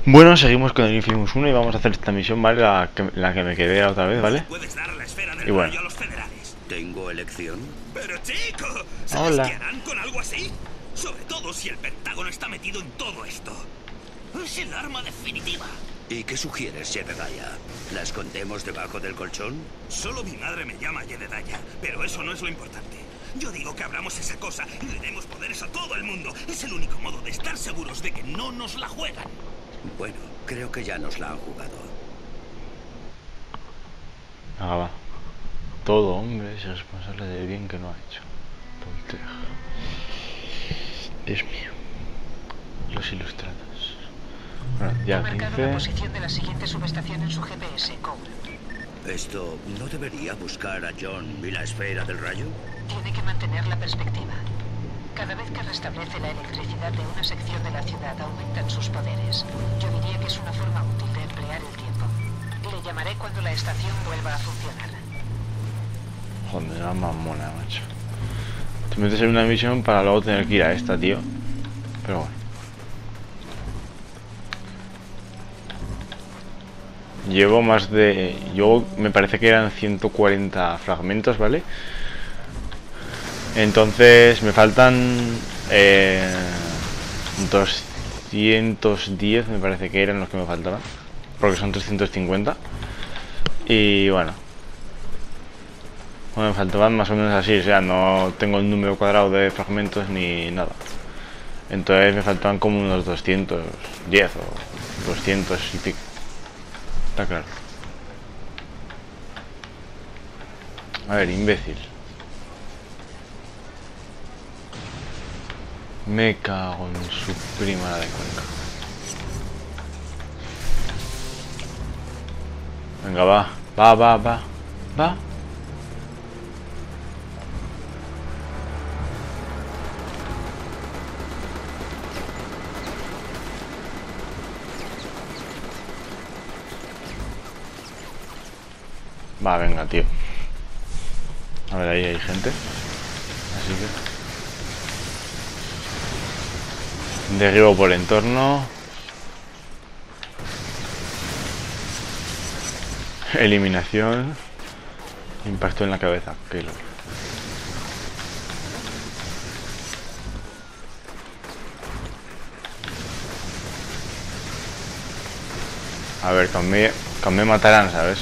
Bueno, seguimos con el Infamous 1 y vamos a hacer esta misión, ¿vale? La que me quedé la otra vez, ¿vale? Puedes dar la esfera del Y bueno. rayo a los federales. ¿Tengo elección? Pero chico, ¿sabes Hola. qué harán con algo así? Sobre todo si el Pentágono está metido en todo esto. Es el arma definitiva. ¿Y qué sugieres, Jedediah? ¿La escondemos debajo del colchón? Solo mi madre me llama Jedediah, pero eso no es lo importante. Yo digo que abramos esa cosa y le demos poderes a todo el mundo. Es el único modo de estar seguros de que no nos la juegan. Bueno, creo que ya nos la han jugado. Ah, va. Todo hombre es responsable del bien que no ha hecho. Tonteja. Dios mío. Los ilustrados. Bueno, ya He marcado la 15. posición de la siguiente subestación en su GPS, Cole. ¿Esto no debería buscar a John y la esfera del rayo? Tiene que mantener la perspectiva. Cada vez que restablece la electricidad de una sección de la ciudad, aumentan sus poderes. Yo diría que es una forma útil de emplear el tiempo. Le llamaré cuando la estación vuelva a funcionar. Joder, la mamona, macho. Te metes en una misión para luego tener que ir a esta, tío. Pero bueno. Llevo más de... Yo me parece que eran 140 fragmentos, ¿vale? Entonces me faltan 210, me parece que eran los que me faltaban. Porque son 350. Y bueno. Bueno, me faltaban más o menos así, o sea, no tengo el número cuadrado de fragmentos ni nada. Entonces me faltaban como unos 210 o 200 y pico. Está claro. A ver, imbécil. Me cago en su prima la de Cuenca. Venga, va. Va. Va, venga, tío. A ver, ahí hay gente. Así que... derribo por el entorno. Eliminación. Impacto en la cabeza. Qué loco. A ver, me matarán, ¿sabes?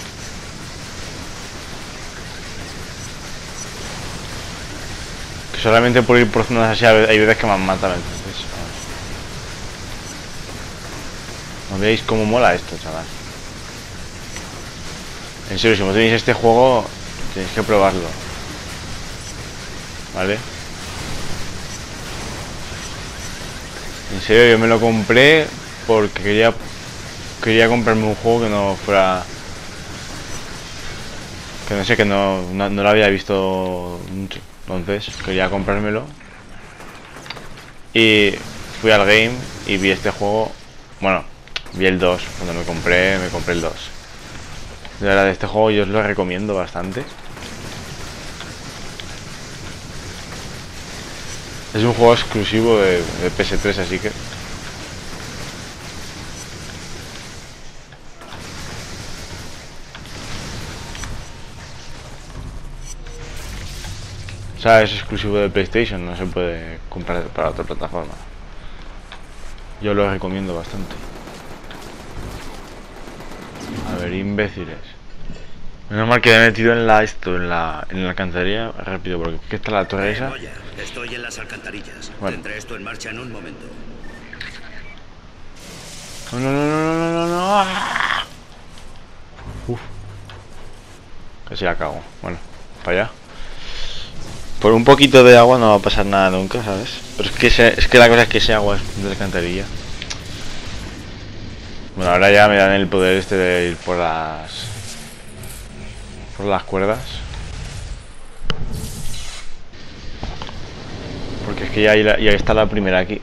Que solamente por ir por zonas así hay veces que me han matado, entonces... No veis cómo mola esto, chaval. En serio, si no tenéis este juego, tenéis que probarlo. ¿Vale? En serio, yo me lo compré porque quería comprarme un juego que no fuera... Que no sé, que no lo había visto mucho. Entonces, quería comprármelo. Y fui al game y vi este juego. Bueno, vi el 2. Cuando me compré el 2. De verdad, este juego yo os lo recomiendo bastante. Es un juego exclusivo de PS3, así que... O sea, es exclusivo de PlayStation, no se puede comprar para otra plataforma. Yo lo recomiendo bastante. A ver, imbéciles. Menos mal que me he metido en la alcantarilla rápido, porque aquí está la torre esa. Oye, estoy en las alcantarillas. Bueno. Tendré esto en marcha en un momento. No. Uf. Casi la cago. Bueno, para allá. Por un poquito de agua no va a pasar nada nunca, ¿sabes? Pero es que la cosa es que ese agua es de alcantarilla. Bueno, ahora ya me dan el poder este de ir por las cuerdas. Porque es que ya está la primera aquí.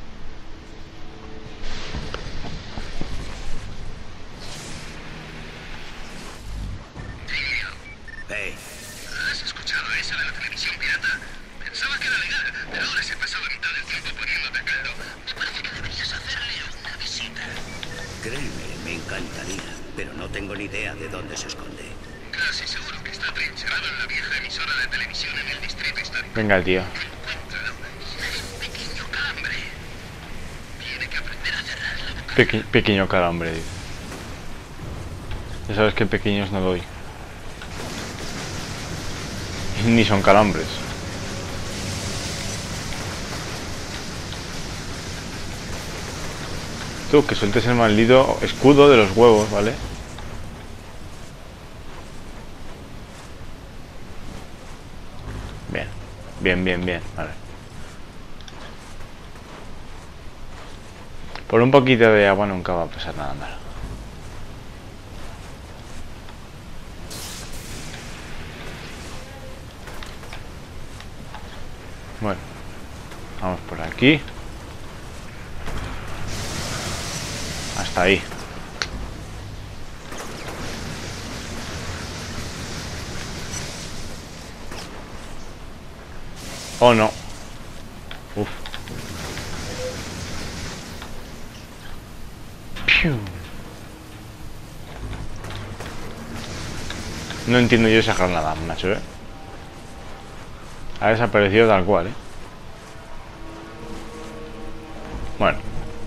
Hey, ¿Has escuchado eso de la televisión pirata? Pensaba que era legal, pero ahora se ha pasado la mitad del tiempo poniéndote a caldo. Me parece que deberías hacerle una visita. Créeme, me encantaría, pero no tengo ni idea de dónde se esconde. Casi seguro que está trincherado en la vieja emisora de televisión en el distrito histórico. Venga, tío. Encuéntralo. Es un pequeño calambre. Tiene que aprender a cerrar la boca. Pequeño calambre, dice. Ya sabes que pequeños no doy. Ni son calambres. Tú, que sueltes el maldito escudo de los huevos, ¿vale? Bien. Bien, bien, bien. Vale. Por un poquito de agua nunca va a pasar nada malo. Bueno. Vamos por aquí. Hasta ahí. Oh, no. Uf. Piu. No entiendo yo esa granada, macho, ¿eh? Ha desaparecido tal cual, ¿eh? Bueno.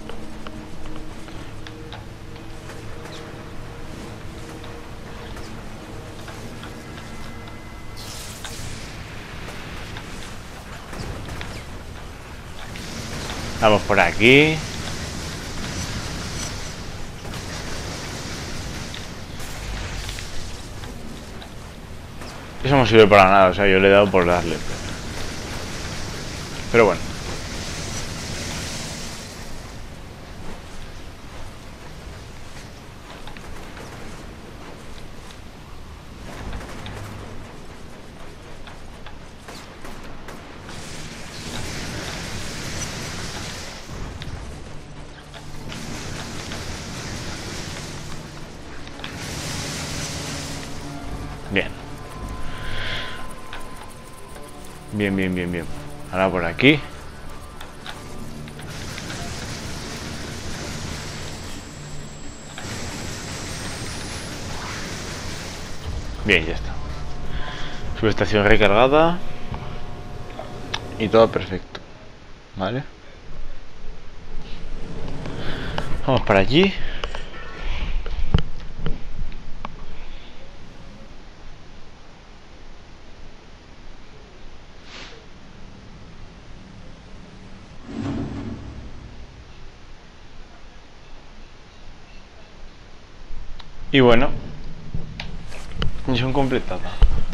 Vamos por aquí. Eso no sirve para nada, o sea, yo le he dado por darle. Pero bueno. Bien. Bien, bien, bien, bien. Ahora por aquí. Bien, ya está. Subestación recargada. Y todo perfecto. Vale. Vamos para allí. Y bueno, misión completada.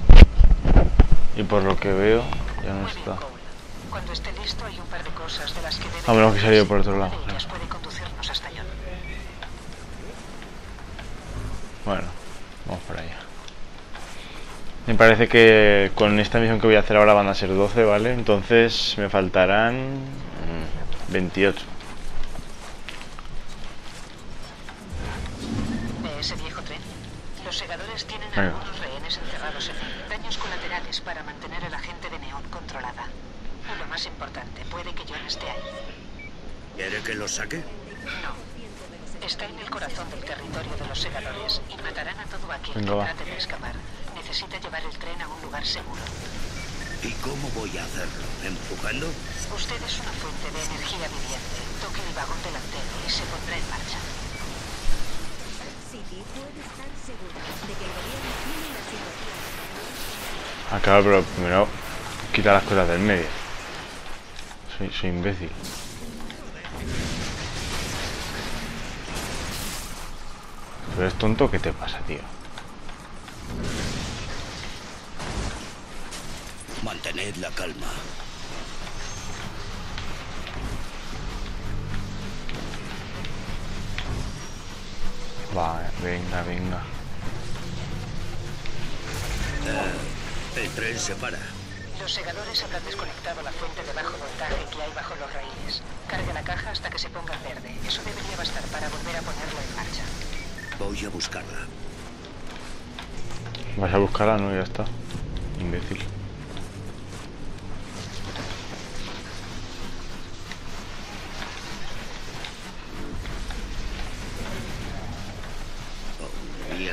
Y por lo que veo, ya no está. Cuando esté listo hay un par de cosas de las que debe... A menos que salió por otro lado. Una de ellas puede conducirnos hasta John. Bueno, vamos por allá. Me parece que con esta misión que voy a hacer ahora van a ser 12, ¿vale? Entonces me faltarán 28. Ese viejo tren. Los segadores tienen Venga. algunos rehenes encerrados en él. Daños colaterales para mantener a la gente de Neón controlada. Y lo más importante, puede que John esté ahí. ¿Quiere que lo saque? No. Está en el corazón del territorio de los segadores y matarán a todo aquel Venga, que va. trate de escapar. Necesita llevar el tren a un lugar seguro. ¿Y cómo voy a hacerlo? ¿Empujando? Usted es una fuente de energía viviente. Toque el vagón delantero y se pondrá en marcha. City puede estar segura de que el gobierno tiene la situación. Acaba, pero primero quita las cosas del medio. Soy imbécil. ¿Tú eres tonto? ¿Qué te pasa, tío? Mantened la calma. Va, venga, venga. El tren se para. Los segadores habrán desconectado la fuente de bajo voltaje que hay bajo los raíles. Cargue la caja hasta que se ponga en verde. Eso debería bastar para volver a ponerlo en marcha. Voy a buscarla. Vas a buscarla, no, ya está. Imbécil.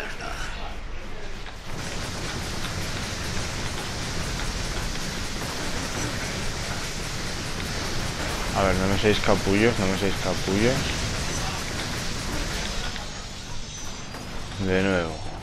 está. A ver, no me seáis capullos, no me seáis capullos. De nuevo.